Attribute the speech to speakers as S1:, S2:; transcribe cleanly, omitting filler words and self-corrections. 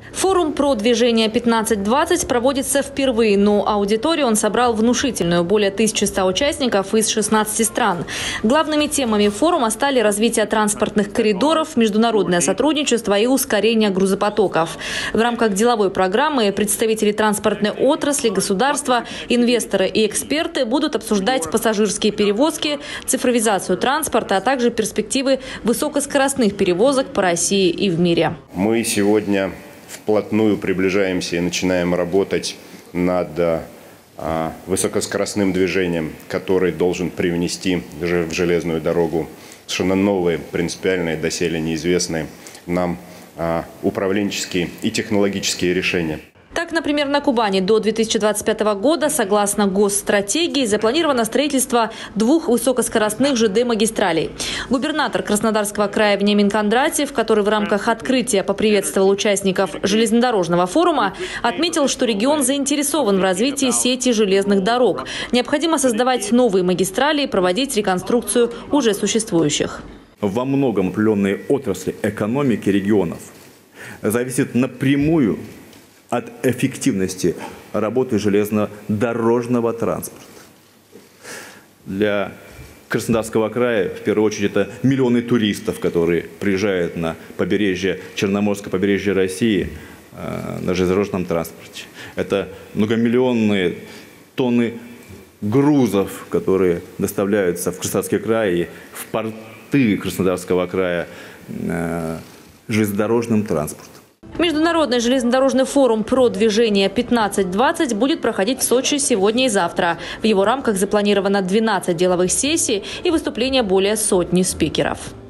S1: Форум про движение 15-20 проводится впервые, но аудиторию он собрал внушительную, более 1100 участников из 16 стран. Главными темами форума стали развитие транспортных коридоров, международное сотрудничество и ускорение грузопотоков. В рамках деловой программы представители транспортной отрасли, государства, инвесторы и эксперты будут обсуждать пассажирские перевозки, цифровизацию транспорта, а также перспективы высокоскоростных перевозок по России и в мире.
S2: Мы сегодня вплотную приближаемся и начинаем работать над высокоскоростным движением, который должен привнести в железную дорогу совершенно новые, принципиальные, доселе неизвестные нам управленческие и технологические решения.
S1: Так, например, на Кубани до 2025 года, согласно госстратегии, запланировано строительство 2 высокоскоростных ЖД-магистралей. Губернатор Краснодарского края Вениамин Кондратьев, который в рамках открытия поприветствовал участников железнодорожного форума, отметил, что регион заинтересован в развитии сети железных дорог. Необходимо создавать новые магистрали и проводить реконструкцию уже существующих.
S3: Во многом определенные отрасли экономики регионов зависят напрямую от эффективности работы железнодорожного транспорта. Для Краснодарского края, в первую очередь, это миллионы туристов, которые приезжают на побережье, Черноморское побережье России на железнодорожном транспорте. Это многомиллионные тонны грузов, которые доставляются в Краснодарский край и в порты Краснодарского края железнодорожным транспортом.
S1: Международный железнодорожный форум про движение 15-20 будет проходить в Сочи сегодня и завтра. В его рамках запланировано 12 деловых сессий и выступления более 100 спикеров.